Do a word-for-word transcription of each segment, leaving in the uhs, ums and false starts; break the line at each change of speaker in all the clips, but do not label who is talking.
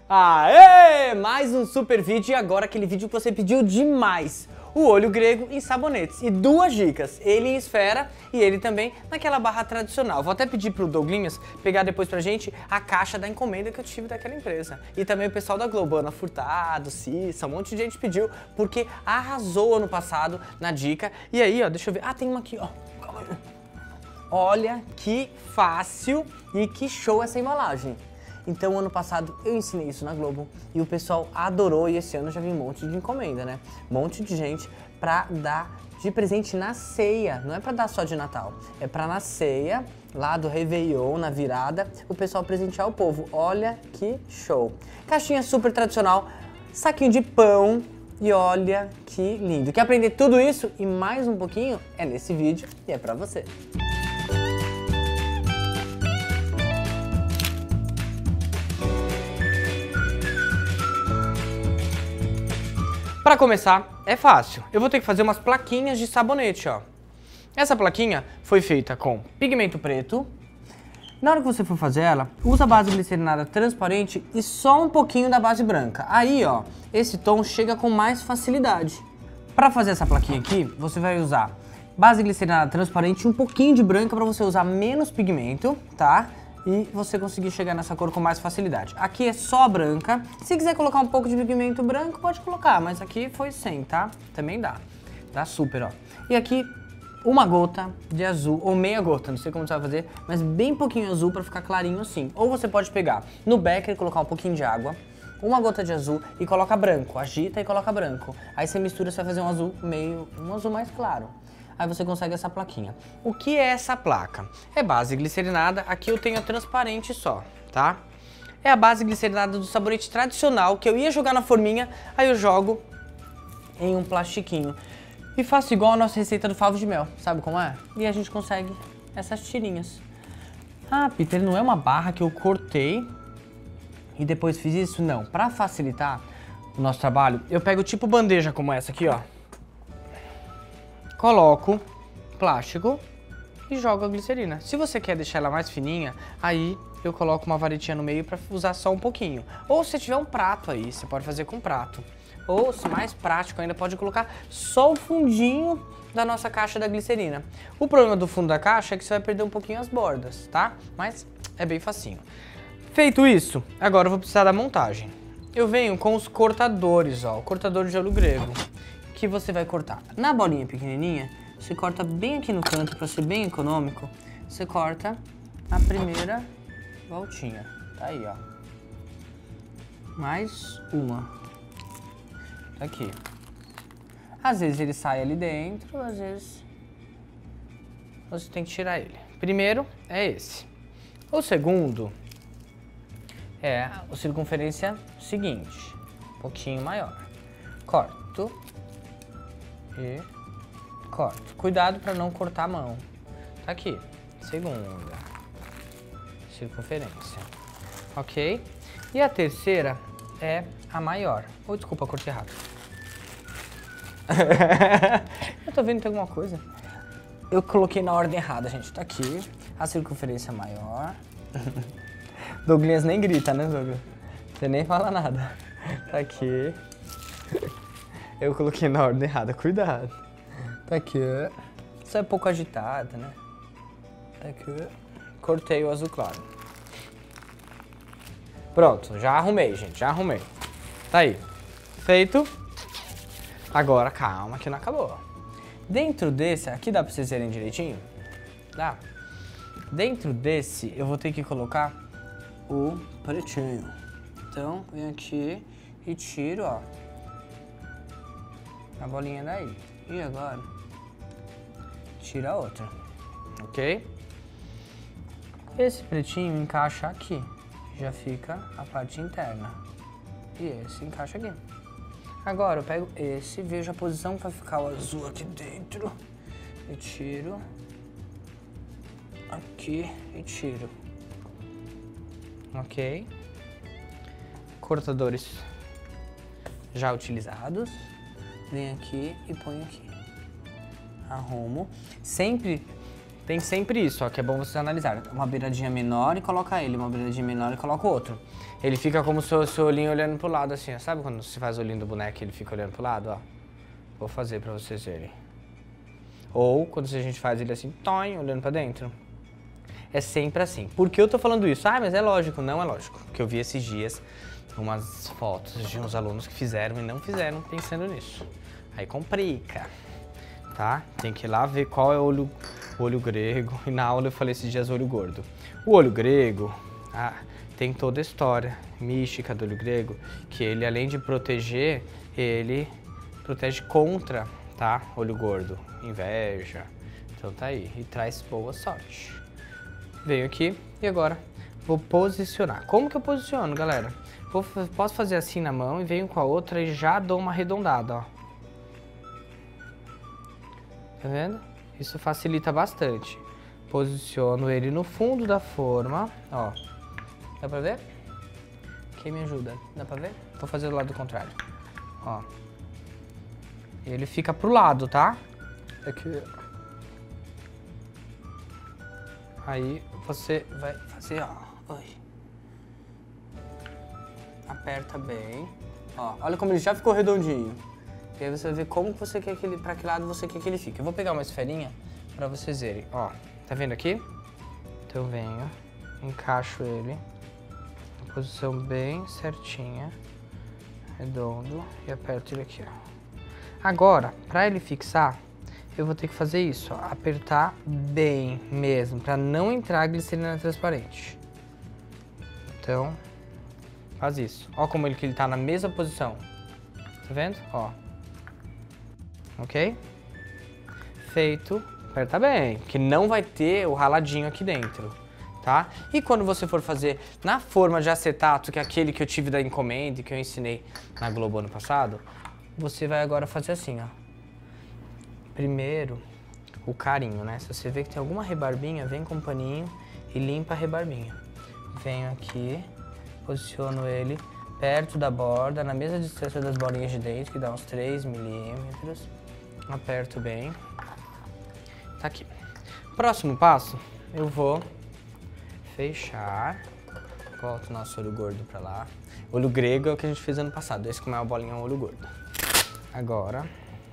Aê! Mais um super vídeo e agora aquele vídeo que você pediu demais. O olho grego em sabonetes. E duas dicas, ele em esfera e ele também naquela barra tradicional. Vou até pedir pro Douglinhas pegar depois pra gente a caixa da encomenda que eu tive daquela empresa. E também o pessoal da Globo, Ana Furtado, Cissa, um monte de gente pediu, porque arrasou ano passado na dica. E aí, ó, deixa eu ver. Ah, tem uma aqui, ó. Calma aí. Olha que fácil e que show essa embalagem. Então, ano passado eu ensinei isso na Globo e o pessoal adorou e esse ano já vi um monte de encomenda, né? Um monte de gente pra dar de presente na ceia, não é pra dar só de Natal, é pra na ceia, lá do Réveillon, na virada, o pessoal presentear o povo. Olha que show! Caixinha super tradicional, saquinho de pão e olha que lindo. Quer aprender tudo isso e mais um pouquinho? É nesse vídeo e é pra você. Para começar, é fácil. Eu vou ter que fazer umas plaquinhas de sabonete, ó. Essa plaquinha foi feita com pigmento preto. Na hora que você for fazer ela, usa a base glicerinada transparente e só um pouquinho da base branca. Aí, ó, esse tom chega com mais facilidade. Para fazer essa plaquinha aqui, você vai usar base glicerinada transparente e um pouquinho de branca para você usar menos pigmento, tá? E você conseguir chegar nessa cor com mais facilidade. Aqui é só branca. Se quiser colocar um pouco de pigmento branco, pode colocar, mas aqui foi sem, tá? Também dá. Dá super, ó. E aqui, uma gota de azul, ou meia gota, não sei como você vai fazer, mas bem pouquinho azul pra ficar clarinho assim. Ou você pode pegar no becker e colocar um pouquinho de água, uma gota de azul e coloca branco. Agita e coloca branco. Aí você mistura, você vai fazer um azul meio, um azul mais claro. Aí você consegue essa plaquinha. O que é essa placa? É base glicerinada, aqui eu tenho a transparente só, tá? É a base glicerinada do sabonete tradicional, que eu ia jogar na forminha, aí eu jogo em um plastiquinho. E faço igual a nossa receita do favo de mel, sabe como é? E a gente consegue essas tirinhas. Ah, Peter, não é uma barra que eu cortei e depois fiz isso? Não, pra facilitar o nosso trabalho, eu pego tipo bandeja como essa aqui, ó. Coloco plástico e jogo a glicerina. Se você quer deixar ela mais fininha, aí eu coloco uma varetinha no meio para usar só um pouquinho. Ou se tiver um prato aí, você pode fazer com prato. Ou, se mais prático ainda, pode colocar só o fundinho da nossa caixa da glicerina. O problema do fundo da caixa é que você vai perder um pouquinho as bordas, tá? Mas é bem facinho. Feito isso, agora eu vou precisar da montagem. Eu venho com os cortadores, ó, o cortador de olho grego, que você vai cortar na bolinha pequenininha, você corta bem aqui no canto para ser bem econômico, você corta a primeira voltinha, tá aí, ó, mais uma, tá aqui, às vezes ele sai ali dentro, às vezes você tem que tirar ele. Primeiro é esse, o segundo é a circunferência seguinte, um pouquinho maior, corto e corto. Cuidado para não cortar a mão. Tá aqui. Segunda. Circunferência. Ok? E a terceira é a maior. Oh, desculpa, cortei errado. Eu tô vendo que tem alguma coisa. Eu coloquei na ordem errada, gente. Tá aqui. A circunferência maior. Douglas nem grita, né, Douglas? Você nem fala nada. Tá aqui. Eu coloquei na ordem errada, cuidado. Tá aqui. Isso é pouco agitada, né? Tá aqui. Cortei o azul claro. Pronto, já arrumei, gente, já arrumei. Tá aí. Feito. Agora, calma que não acabou. Dentro desse, aqui dá pra vocês verem direitinho? Dá? Dentro desse, eu vou ter que colocar o pretinho. Então, vem aqui e tiro, ó, a bolinha daí. E agora, tira a outra, ok? Esse pretinho encaixa aqui, já fica a parte interna. E esse encaixa aqui. Agora eu pego esse, vejo a posição para ficar o azul aqui dentro. E tiro. Aqui e tiro. Ok? Cortadores já utilizados. Vem aqui e põe aqui. Arrumo. Sempre, tem sempre isso, ó, que é bom vocês analisarem. Uma beiradinha menor e coloca ele, uma beiradinha menor e coloca o outro. Ele fica como se fosse o olhinho olhando pro lado assim, ó. Sabe quando você faz o olhinho do boneco e ele fica olhando pro lado, ó? Vou fazer pra vocês verem. Ou quando a gente faz ele assim, toim, olhando pra dentro. É sempre assim. Por que eu tô falando isso? Ah, mas é lógico. Não é lógico. Porque eu vi esses dias umas fotos de uns alunos que fizeram e não fizeram pensando nisso. Aí complica, tá? Tem que ir lá ver qual é o olho, olho grego. E na aula eu falei esses dias olho gordo. O olho grego, ah, tem toda a história mística do olho grego, que ele, além de proteger, ele protege contra, tá? Olho gordo, inveja. Então tá aí. E traz boa sorte. Venho aqui e agora vou posicionar. Como que eu posiciono, galera? Vou, posso fazer assim na mão e venho com a outra e já dou uma arredondada, ó. Tá vendo? Isso facilita bastante. Posiciono ele no fundo da forma, ó. Dá pra ver? Quem me ajuda? Dá pra ver? Vou fazer do lado contrário, ó. Ele fica pro lado, tá? Aqui. Aí você vai fazer, ó. Oi. Aperta bem. Ó, olha como ele já ficou redondinho. E aí você vai ver como você quer que ele, pra que lado você quer que ele fique. Eu vou pegar uma esferinha pra vocês verem. Ó, tá vendo aqui? Então eu venho, encaixo ele na posição bem certinha, redondo, e aperto ele aqui, ó. Agora, pra ele fixar, eu vou ter que fazer isso, ó, apertar bem mesmo, pra não entrar glicerina transparente. Então, faz isso. Ó como ele, que ele tá na mesma posição. Tá vendo? Ó. Ok? Feito. Aperta bem, que não vai ter o raladinho aqui dentro, tá? E quando você for fazer na forma de acetato, que é aquele que eu tive da encomenda, que eu ensinei na Globo ano passado, você vai agora fazer assim, ó. Primeiro, o carinho, né? Se você vê que tem alguma rebarbinha, vem com o paninho e limpa a rebarbinha. Venho aqui, posiciono ele perto da borda, na mesma distância das bolinhas de dente, que dá uns três milímetros. Aperto bem. Tá aqui. Próximo passo, eu vou fechar. Volto o nosso olho gordo pra lá. Olho grego é o que a gente fez ano passado. Esse como é uma bolinha é um olho gordo. Agora,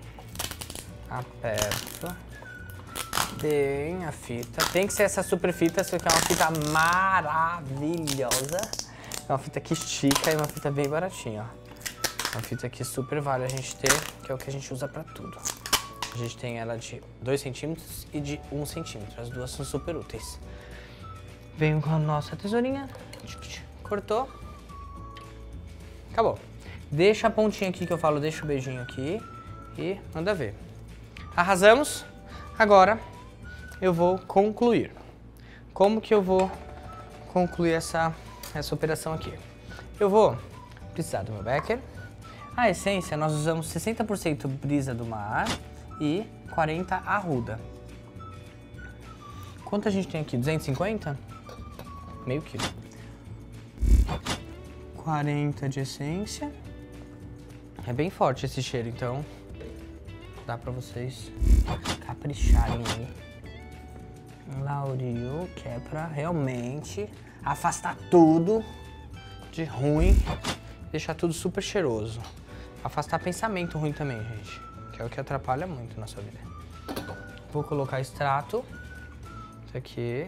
aperto bem a fita. Tem que ser essa super fita, essa aqui é uma fita maravilhosa. É uma fita que estica e uma fita bem baratinha, ó. Uma fita que super vale a gente ter, que é o que a gente usa pra tudo. A gente tem ela de dois centímetros e de um centímetro. As duas são super úteis. Venho com a nossa tesourinha. Cortou. Acabou. Deixa a pontinha aqui que eu falo, deixa o beijinho aqui. E manda ver. Arrasamos. Agora eu vou concluir. Como que eu vou concluir essa, essa operação aqui? Eu vou precisar do meu becker. A essência, nós usamos sessenta por cento brisa do mar e quarenta por cento arruda. Quanto a gente tem aqui? duzentos e cinquenta? Meio quilo. quarenta de essência. É bem forte esse cheiro, então dá pra vocês capricharem aí. Lauril, que é pra realmente afastar tudo de ruim, deixar tudo super cheiroso. Afastar pensamento ruim também, gente, que é o que atrapalha muito na sua vida. Vou colocar extrato, isso aqui.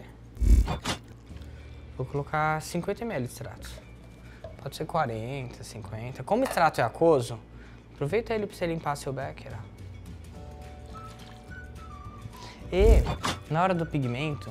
Vou colocar cinquenta mililitros de extrato. Pode ser quarenta, cinquenta. Como o extrato é aquoso, aproveita ele para você limpar seu becker. E na hora do pigmento,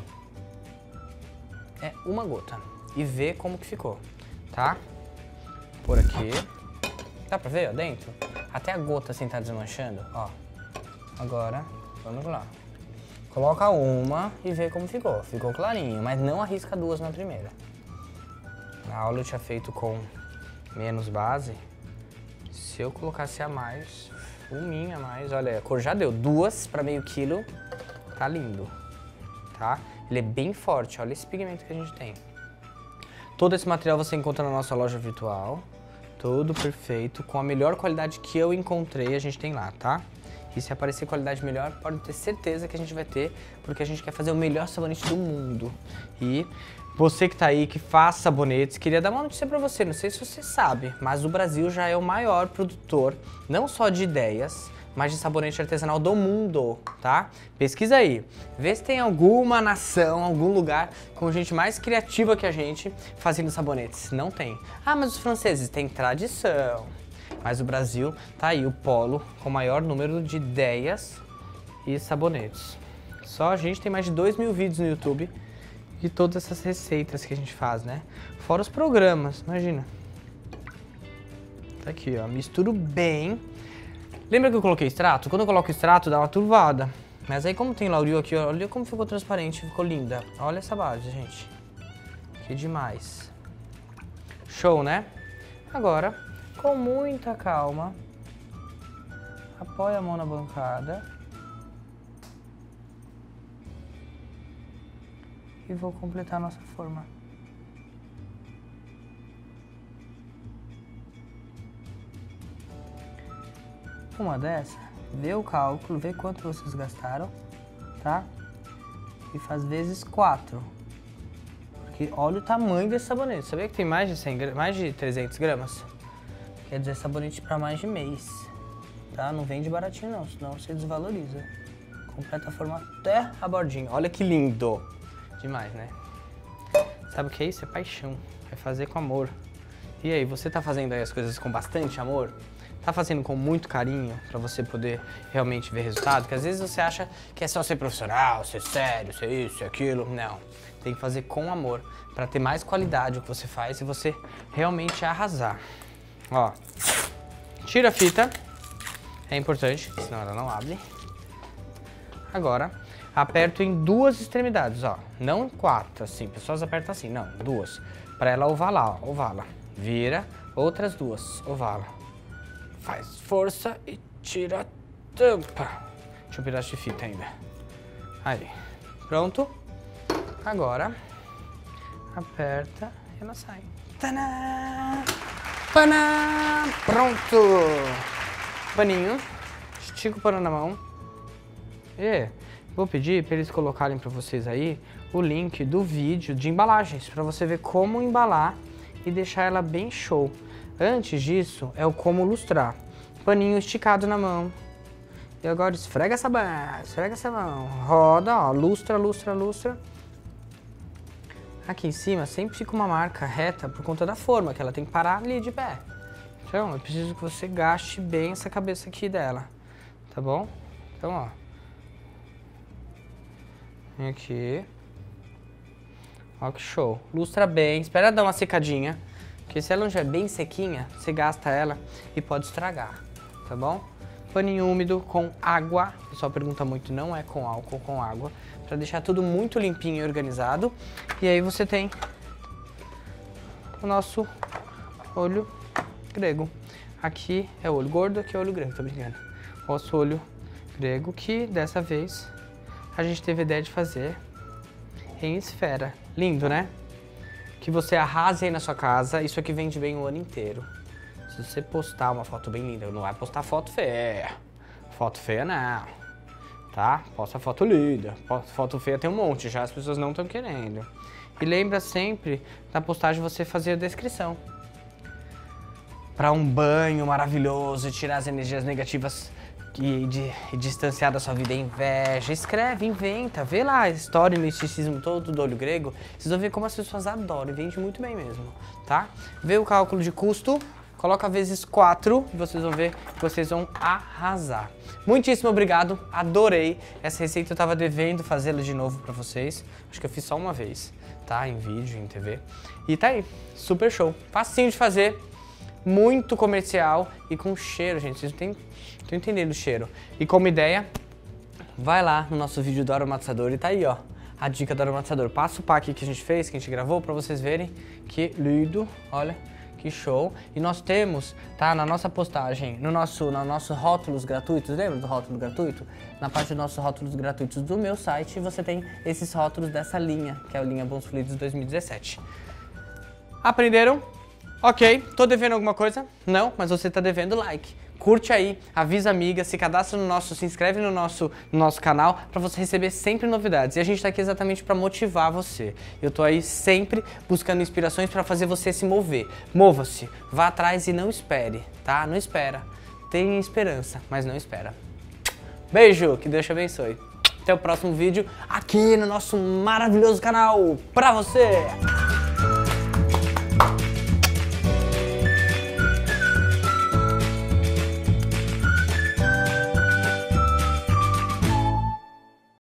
é uma gota. E ver como que ficou, tá? Por aqui. Dá pra ver, ó, dentro? Até a gota assim tá desmanchando, ó. Agora, vamos lá. Coloca uma e vê como ficou. Ficou clarinho, mas não arrisca duas na primeira. Na aula eu tinha feito com menos base. Se eu colocasse a mais, uma a mais, olha, a cor já deu. Duas para meio quilo, tá lindo, tá? Ele é bem forte, olha esse pigmento que a gente tem. Todo esse material você encontra na nossa loja virtual. Todo perfeito, com a melhor qualidade que eu encontrei, a gente tem lá, tá? E se aparecer qualidade melhor, pode ter certeza que a gente vai ter, porque a gente quer fazer o melhor sabonete do mundo. E Você que tá aí, que faz sabonetes, queria dar uma notícia pra você, não sei se você sabe, mas o Brasil já é o maior produtor, não só de ideias, mas de sabonete artesanal do mundo, tá? Pesquisa aí, vê se tem alguma nação, algum lugar com gente mais criativa que a gente fazendo sabonetes. Não tem. Ah, mas os franceses têm tradição. Mas o Brasil tá aí, o polo com o maior número de ideias e sabonetes. Só a gente tem mais de dois mil vídeos no YouTube de todas essas receitas que a gente faz, né? Fora os programas, imagina. Tá aqui, ó, misturo bem. Lembra que eu coloquei extrato? Quando eu coloco extrato, dá uma turvada. Mas aí como tem Lauril aqui, ó, olha como ficou transparente, ficou linda. Olha essa base, gente. Que demais. Show, né? Agora, com muita calma, apoia a mão na bancada. E vou completar a nossa forma. Uma dessa, vê o cálculo, vê quanto vocês gastaram, tá? E faz vezes quatro. Porque olha o tamanho desse sabonete. Sabia que tem mais de cem gramas, mais de trezentos gramas? Quer dizer, sabonete para mais de mês, tá? Não vende baratinho não, senão você desvaloriza. Completa a forma até a bordinha. Olha que lindo! Demais, né? Sabe o que é isso? É paixão. É fazer com amor. E aí, você tá fazendo aí as coisas com bastante amor? Tá fazendo com muito carinho pra você poder realmente ver resultado? Porque às vezes você acha que é só ser profissional, ser sério, ser isso, ser aquilo. Não. Tem que fazer com amor pra ter mais qualidade o que você faz e você realmente arrasar. Ó. Tira a fita. É importante, senão ela não abre. Agora, aperto em duas extremidades, ó. Não quatro, assim. Pessoas apertam assim, não, duas. Pra ela ovalar, ó. Ovala. Vira, outras duas. Ovala. Faz força e tira a tampa. Deixa um pedaço de fita ainda. Aí. Pronto. Agora, aperta e ela sai. Tanã! Panã! Pronto! Paninho. Estica o pano na mão. E vou pedir para eles colocarem para vocês aí o link do vídeo de embalagens, para você ver como embalar e deixar ela bem show. Antes disso, é o como lustrar. Paninho esticado na mão. E agora esfrega essa mão, esfrega essa mão. Roda, ó, lustra, lustra, lustra. Aqui em cima sempre fica uma marca reta por conta da forma, que ela tem que parar ali de pé. Então, eu preciso que você gaste bem essa cabeça aqui dela, tá bom? Então, ó. Vem aqui. Ó que show. Lustra bem, espera dar uma secadinha. Porque se ela não estiver bem sequinha, você gasta ela e pode estragar, tá bom? Paninho úmido com água. O pessoal pergunta muito, não é com álcool, com água. Pra deixar tudo muito limpinho e organizado. E aí você tem o nosso olho grego. Aqui é o olho gordo, aqui é o olho grego, tô brincando. Nosso olho grego que dessa vez a gente teve a ideia de fazer em esfera. Lindo, né? Que você arrase aí na sua casa. Isso aqui vende bem o ano inteiro. Se você postar uma foto bem linda, não vai postar foto feia. Foto feia não, tá? Posta foto linda. Foto feia tem um monte, já as pessoas não estão querendo. E lembra sempre na postagem você fazer a descrição. Para um banho maravilhoso, tirar as energias negativas e, de, e distanciar da sua vida a inveja. Escreve, inventa, vê lá a história e o misticismo todo do olho grego. Vocês vão ver como as pessoas adoram e vende muito bem mesmo, tá? Vê o cálculo de custo, coloca vezes quatro e vocês vão ver que vocês vão arrasar. Muitíssimo obrigado, adorei. Essa receita eu tava devendo fazê-la de novo pra vocês. Acho que eu fiz só uma vez, tá? Em vídeo, em T V. E tá aí, super show. Facinho de fazer. Muito comercial e com cheiro, gente. Vocês não estão entendendo o cheiro. E como ideia, vai lá no nosso vídeo do aromatizador e tá aí, ó. A dica do aromatizador. Passa o pack que a gente fez, que a gente gravou, pra vocês verem que lindo. Olha, que show. E nós temos, tá, na nossa postagem, no nosso, no nosso rótulos gratuitos. Lembra do rótulo gratuito? Na parte dos nossos rótulos gratuitos do meu site, você tem esses rótulos dessa linha, que é a linha Bons Fluidos dois mil e dezessete. Aprenderam? Ok, tô devendo alguma coisa? Não, mas você tá devendo like. curte aí, avisa a amiga, se cadastra no nosso, se inscreve no nosso, no nosso canal para você receber sempre novidades. E a gente tá aqui exatamente para motivar você. Eu tô aí sempre buscando inspirações para fazer você se mover. Mova-se, vá atrás e não espere, tá? Não espera. Tenha esperança, mas não espera. Beijo, que Deus te abençoe. Até o próximo vídeo aqui no nosso maravilhoso canal pra você.